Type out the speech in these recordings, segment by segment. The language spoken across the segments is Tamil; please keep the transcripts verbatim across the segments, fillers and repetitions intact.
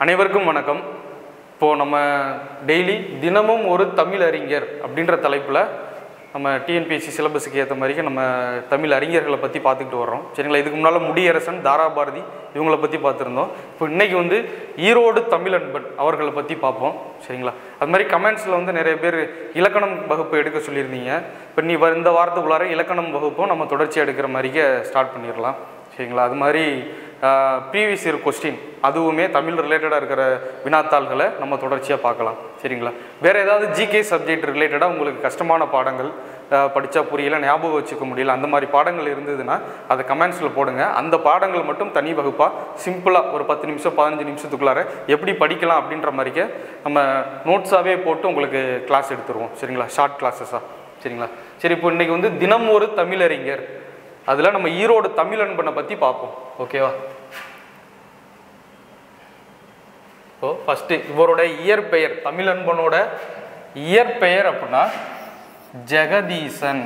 அனைவருக்கும் வணக்கம். இப்போ நம்ம டெய்லி தினமும் ஒரு தமிழ் அறிஞர் அப்படின்ற தலைப்பில் நம்ம டிஎன்பிஎஸ்சி சிலபஸுக்கு ஏற்ற மாதிரி நம்ம தமிழ் அறிஞர்களை பற்றி பார்த்துக்கிட்டு வர்றோம். சரிங்களா? இதுக்கு முன்னால் முடியரசன், தாராபாரதி இவங்களை பற்றி பார்த்துருந்தோம். இப்போ இன்றைக்கி வந்து ஈரோடு தமிழன்பன் அவர்களை பற்றி பார்ப்போம். சரிங்களா? அது மாதிரி கமெண்ட்ஸில் வந்து நிறைய பேர் இலக்கணம் வகுப்பு எடுக்க சொல்லியிருந்தீங்க. இப்போ நீ இந்த வாரத்துக்குள்ளார இலக்கணம் வகுப்பும் நம்ம தொடர்ச்சி எடுக்கிற மாதிரியே ஸ்டார்ட் பண்ணிடலாம். சரிங்களா? அது மாதிரி ப்ரீவியஸ் இயர் கொஸ்டின் அதுவுமே தமிழ் ரிலேட்டடாக இருக்கிற வினாத்தாள்களை நம்ம தொடர்ச்சியாக பார்க்கலாம். சரிங்களா? வேறு ஏதாவது ஜிகே சப்ஜெக்ட் ரிலேட்டடாக உங்களுக்கு கஷ்டமான பாடங்கள் படித்தா புரியல, ஞாபகம் வச்சுக்க முடியல, அந்த மாதிரி பாடங்கள் இருந்ததுன்னா அதை கமெண்ட்ஸில் போடுங்க. அந்த பாடங்கள் மட்டும் தனி வகுப்பாக சிம்பிளாக ஒரு பத்து நிமிஷம் பதினஞ்சு நிமிஷத்துக்குள்ளார எப்படி படிக்கலாம் அப்படின்ற மாதிரிக்க நம்ம நோட்ஸாகவே போட்டு உங்களுக்கு கிளாஸ் எடுத்துருவோம். சரிங்களா? ஷார்ட் கிளாஸஸாக. சரிங்களா? சரி, இப்போ இன்றைக்கி வந்து தினம் ஒரு தமிழறிஞர், அதில் நம்ம ஈரோடு தமிழன்பனை பற்றி பார்ப்போம். ஓகேவா? இப்போ ஃபஸ்ட்டு இவரோட இயற்பெயர், தமிழன்பனோட இயற்பெயர் அப்படின்னா ஜெகதீசன்.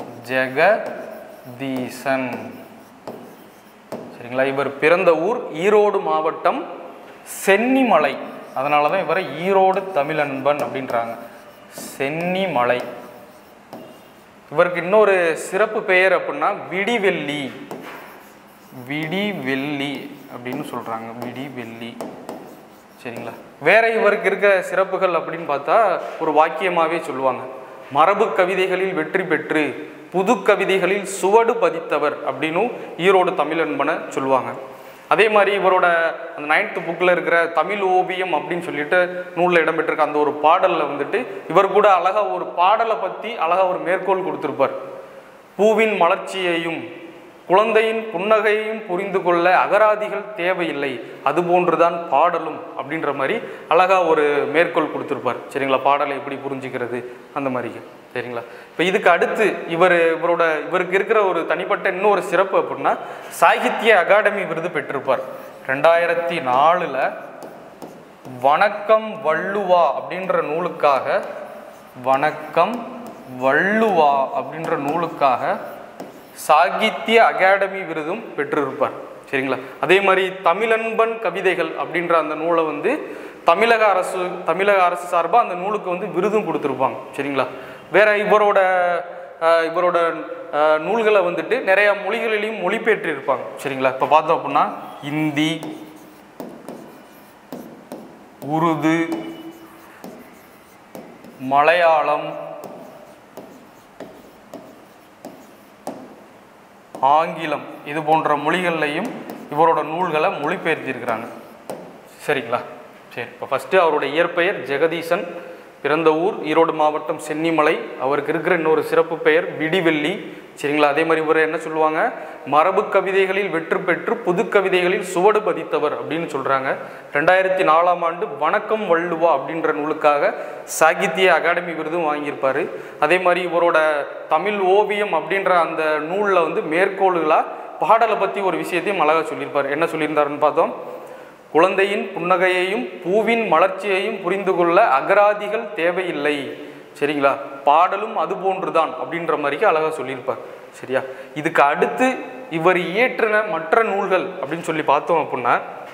ஜெகதீசன். சரிங்களா? இவர் பிறந்த ஊர் ஈரோடு மாவட்டம் சென்னிமலை. அதனால தான் இவரை ஈரோடு தமிழன்பன் அப்படின்றாங்க. சென்னிமலை. இவருக்கு இன்னொரு சிறப்பு பெயர் அப்படின்னா விடிவெள்ளி. விடிவெள்ளி அப்படின்னு சொல்கிறாங்க. விடிவெள்ளி. சரிங்களா? வேற இவருக்கு இருக்க சிறப்புகள் அப்படின்னு பார்த்தா ஒரு வாக்கியமாகவே சொல்லுவாங்க. மரபு கவிதைகளில் வெற்றி பெற்று புது கவிதைகளில் சுவடு பதித்தவர் அப்படின்னு ஈரோடு தமிழன்பனை சொல்லுவாங்க. அதே மாதிரி இவரோட அந்த நைன்த்து புக்கில் இருக்கிற தமிழ் ஓவியம் அப்படின்னு சொல்லிட்டு நூலில் இடம்பெற்றிருக்க அந்த ஒரு பாடலில் வந்துட்டு இவர் கூட அழகாக ஒரு பாடலை பற்றி அழகாக ஒரு மேற்கோள் கொடுத்துருப்பார். பூவின் மலர்ச்சியையும் குழந்தையின் புன்னகையையும் புரிந்து கொள்ள அகராதிகள் தேவையில்லை, அதுபோன்றுதான் பாடலும் அப்படின்ற மாதிரி அழகாக ஒரு மேற்கோள் கொடுத்துருப்பார். சரிங்களா? பாடலை எப்படி புரிஞ்சுக்கிறது அந்த மாதிரி. சரிங்களா? இப்போ இதுக்கு அடுத்து இவர் இவரோட இவருக்கு இருக்கிற ஒரு தனிப்பட்ட இன்னொரு சிறப்பு அப்படின்னா சாகித்ய அகாடமி விருது பெற்றிருப்பார். ரெண்டாயிரத்தி நாலுல வணக்கம் வள்ளுவா அப்படின்ற நூலுக்காக வணக்கம் வள்ளுவா அப்படின்ற நூலுக்காக சாகித்ய அகாடமி விருதும் பெற்றிருப்பார். சரிங்களா? அதே மாதிரி தமிழன்பன் கவிதைகள் அப்படின்ற அந்த நூலை வந்து தமிழக அரசு தமிழக அரசு சார்பாக அந்த நூலுக்கு வந்து விருதும் கொடுத்துருப்பாங்க. சரிங்களா? வேற இவரோட இவரோட நூல்களை வந்துட்டு நிறைய மொழிகளிலையும் மொழிபெயர்த்திருப்பாங்க. சரிங்களா? இப்போ பார்த்தோம் அப்படின்னா இந்தி, உருது, மலையாளம், ஆங்கிலம் இது போன்ற மொழிகள்லையும் இவரோட நூல்களை மொழிபெயர்த்திருக்கிறாங்க. சரிங்களா? சரி, இப்போ ஃபஸ்ட்டு அவரோட இயற்பெயர் ஜெகதீசன், பிறந்த ஊர் ஈரோடு மாவட்டம் சென்னிமலை. அவருக்கு இருக்கிற இன்னொரு சிறப்பு பெயர் விடிவெள்ளி. சரிங்களா? அதே மாதிரி இவர் என்ன சொல்லுவாங்க, மரபு கவிதைகளில் வெற்றி பெற்று புது கவிதைகளில் சுவடு பதித்தவர் அப்படின்னு சொல்கிறாங்க. ரெண்டாயிரத்தி நாலாம் ஆண்டு வணக்கம் வள்ளுவா அப்படின்ற நூலுக்காக சாகித்ய அகாடமி விருதும் வாங்கியிருப்பார். அதே மாதிரி இவரோட தமிழ் ஓவியம் அப்படின்ற அந்த நூலில் வந்து மேற்கோள்களாக பாடலை பற்றி ஒரு விஷயத்தையும் அழகாக சொல்லியிருப்பார். என்ன சொல்லியிருந்தாருன்னு பார்த்தோம், குழந்தையின் புன்னகையையும் பூவின் மலர்ச்சியையும் புரிந்து கொள்ள அகராதிகள் தேவையில்லை. சரிங்களா? பாடலும் அது போன்றுதான் அப்படின்ற மாதிரிக்கு அழகாக சொல்லியிருப்பார். சரியா? இதுக்கு அடுத்து இவர் இயற்றின மற்ற நூல்கள் அப்படின்னு சொல்லி பார்த்தோம் அப்படின்னா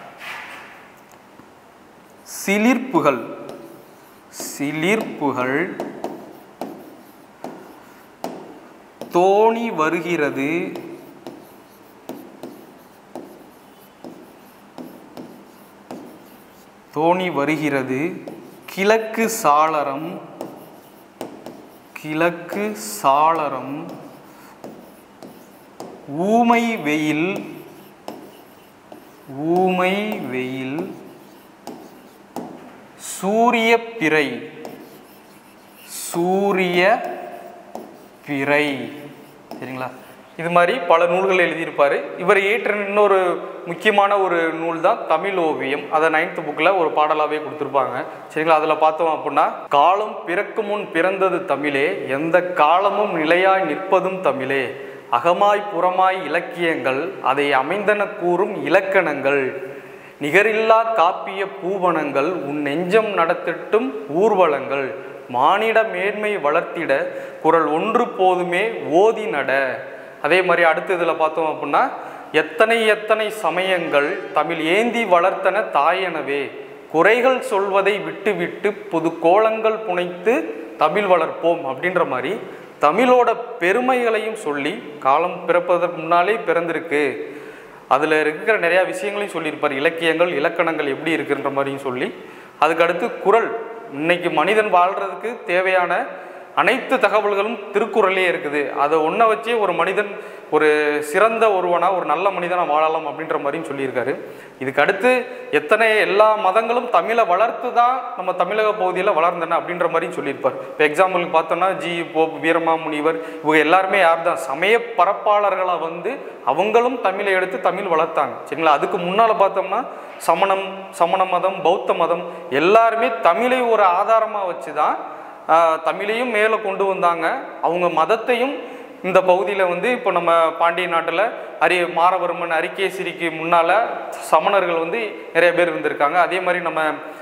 சிலிர்ப்புகள். சிலிர்ப்புகள், தோணி வருகிறது, தோணி வருகிறது, கிழக்கு சாளரம், கிழக்கு சாளரம், ஊமை வெயில், ஊமை வெயில், சூரிய பிறை, சூரிய பிறை. சரிங்களா? இது மாதிரி பல நூல்கள் எழுதியிருப்பார். இவர் ஏற்ற இன்னொரு முக்கியமான ஒரு நூல் தான் தமிழ் ஓவியம். அதை நைன்த்து புக்கில் ஒரு பாடலாகவே கொடுத்துருப்பாங்க. சரிங்களா? அதில் பார்த்தோம் அப்படின்னா காலம் பிறக்கும் முன் பிறந்தது தமிழே, எந்த காலமும் நிலையாய் நிற்பதும் தமிழே, அகமாய் புறமாய் இலக்கியங்கள் அதை அமைந்தன கூறும் இலக்கணங்கள், நிகரில்லா காப்பிய பூவனங்கள் உன் நெஞ்சம் நடத்திட்டும் ஊர்வலங்கள், மானிட மேன்மை வளர்த்திட குரல் ஒன்று போதுமே ஓதி நட. அதே மாதிரி அடுத்த இதில் பார்த்தோம் அப்படின்னா எத்தனை எத்தனை சமயங்கள் தமிழ் ஏந்தி வளர்த்தன தாயனவே குறைகள் சொல்வதை விட்டு விட்டு புது கோலங்கள் புனைத்து தமிழ் வளர்ப்போம் அப்படின்ற மாதிரி தமிழோட பெருமைகளையும் சொல்லி காலம் பிறப்பதற்கு முன்னாலே பிறந்திருக்கு, அதில் இருக்கிற நிறையா விஷயங்களையும் சொல்லியிருப்பார். இலக்கியங்கள் இலக்கணங்கள் எப்படி இருக்குன்ற மாதிரியும் சொல்லி, அதுக்கடுத்து குறள், இன்னைக்கு மனிதன் வாழ்கிறதுக்கு தேவையான அனைத்து தகவல்களும் திருக்குறளே இருக்குது, அதை ஒன்றை வச்சே ஒரு மனிதன் ஒரு சிறந்த ஒருவனாக ஒரு நல்ல மனிதனாக வாழலாம் அப்படின்ற மாதிரியும் சொல்லியிருக்காரு. இதுக்கு அடுத்து எத்தனை எல்லா மதங்களும் தமிழை வளர்த்து தான் நம்ம தமிழக பகுதியில் வளர்ந்தன அப்படின்ற மாதிரியும் சொல்லியிருப்பார். இப்போ எக்ஸாம்பிளுக்கு பார்த்தோம்னா ஜி போப் வீரமாமுனிவர் இவங்க எல்லாருமே யார் தான் சமய பரப்பாளர்களாக வந்து அவங்களும் தமிழை எடுத்து தமிழ் வளர்த்தாங்க. சரிங்களா? அதுக்கு முன்னால் பார்த்தோம்னா சமணம் சமண மதம் பௌத்த மதம் எல்லாருமே தமிழை ஒரு ஆதாரமாக வச்சு தான் தமிழையும் மேலே கொண்டு வந்தாங்க. அவங்க மதத்தையும் இந்த பகுதியில் வந்து இப்போ நம்ம பாண்டிய நாட்டில் அரி மாரவர்மன் அரிகேசரிக்கு முன்னால் சமணர்கள் வந்து நிறைய பேர் இருந்திருக்காங்க. அதே மாதிரி நம்ம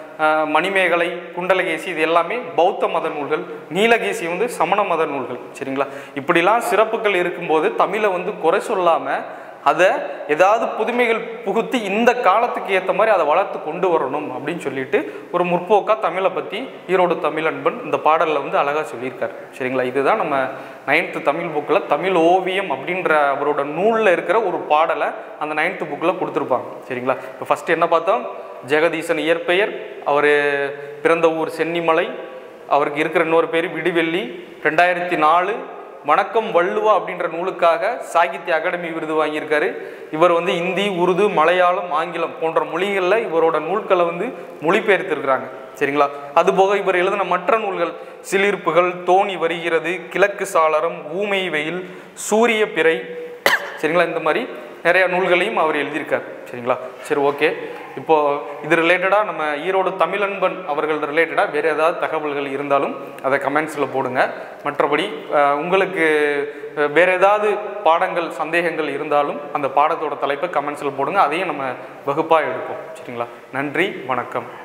மணிமேகலை குண்டலகேசி இது எல்லாமே பௌத்த மத நூல்கள், நீலகேசி வந்து சமண மத நூல்கள். சரிங்களா? இப்படிலாம் சிறப்புகள் இருக்கும்போது தமிழை வந்து குறை சொல்லாமல் அதை ஏதாவது புதுமைகள் புகுத்தி இந்த காலத்துக்கு ஏற்ற மாதிரி அதை வளர்த்து கொண்டு வரணும் அப்படின்னு சொல்லிட்டு ஒரு முற்போக்கா தமிழை பற்றி ஈரோடு தமிழன்பன் இந்த பாடலில் வந்து அழகாக சொல்லியிருக்காரு. சரிங்களா? இதுதான் நம்ம நைன்த்து தமிழ் புக்கில் தமிழ் ஓவியம் அப்படின்ற அவரோட நூலில் இருக்கிற ஒரு பாடலை அந்த நைன்த்து புக்கில் கொடுத்துருப்பாங்க. சரிங்களா? இப்போ ஃபஸ்ட்டு என்ன பார்த்தோம், ஜெகதீசன் இயற்பெயர், அவர் பிறந்த ஊர் சென்னிமலை, அவருக்கு இருக்கிற இன்னொரு பேர் விடுவெள்ளி, ரெண்டாயிரத்தி நாலு வணக்கம் வள்ளுவா அப்படின்ற நூலுக்காக சாகித்ய அகாடமி விருது வாங்கியிருக்காரு. இவர் வந்து இந்தி உருது மலையாளம் ஆங்கிலம் போன்ற மொழிகளில் இவரோட நூல்களை வந்து மொழிபெயர்த்திருக்கிறாங்க. சரிங்களா? அதுபோக இவர் எழுதின மற்ற நூல்கள் சிலிர்ப்புகள், தோணி வருகிறது, கிழக்கு சாளரம், ஊமை வெயில், சூரிய பிறை, சரிங்களா, இந்த மாதிரி நிறையா நூல்களையும் அவர் எழுதியிருக்கார். சரிங்களா? சரி, ஓகே. இப்போது இது ரிலேட்டடாக நம்ம ஈரோடு தமிழன்பன் அவர்கள் ரிலேட்டடாக வேறு ஏதாவது தகவல்கள் இருந்தாலும் அதை கமெண்ட்ஸில் போடுங்க. மற்றபடி உங்களுக்கு வேறு ஏதாவது பாடங்கள் சந்தேகங்கள் இருந்தாலும் அந்த பாடத்தோட தலைப்பை கமெண்ட்ஸில் போடுங்க, அதையும் நம்ம வகுப்பாக எடுப்போம். சரிங்களா? நன்றி, வணக்கம்.